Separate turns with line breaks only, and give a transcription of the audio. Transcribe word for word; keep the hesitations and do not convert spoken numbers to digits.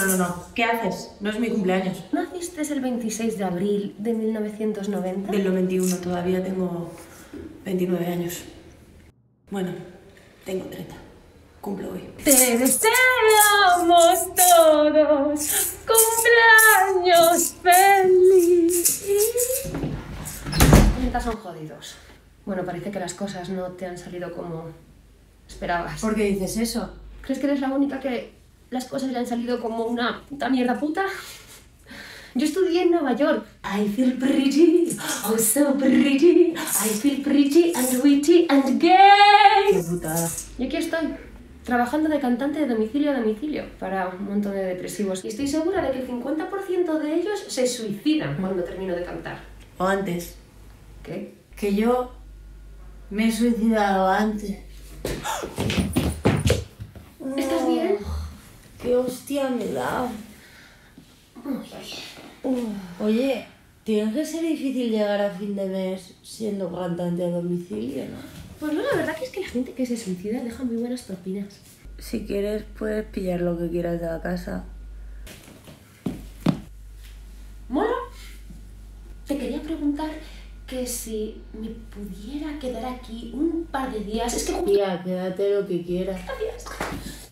no, no, no. ¿Qué haces? No es mi cumpleaños.
¿Naciste el veintiséis de abril de mil novecientos noventa?
Del noventa y uno, todavía tengo veintinueve años. Bueno, tengo treinta. Cumplo hoy.
Te deseamos todos cumpleaños feliz. treinta son jodidos. Bueno, parece que las cosas no te han salido como esperabas.
¿Por qué dices eso?
¿Crees que eres la única que las cosas le han salido como una puta mierda puta? Yo estudié en Nueva York. I feel pretty, oh so pretty. I feel pretty and witty and gay.
Qué putada.
Y aquí estoy, trabajando de cantante de domicilio a domicilio para un montón de depresivos. Y estoy segura de que el cincuenta por ciento de ellos se suicidan cuando termino de cantar.
O antes.
¿Qué?
Que yo me he suicidado antes.
¿Estás bien?
¡Qué hostia me da! Oye, tiene que ser difícil llegar a fin de mes siendo cantante a domicilio, ¿no?
Pues no, la verdad que es que la gente que se suicida deja muy buenas propinas.
Si quieres, puedes pillar lo que quieras de la casa.
¿Mola? Te quería preguntar que si me pudiera quedar aquí un par de días. Es que...
Tía, quédate lo que quieras.
Gracias.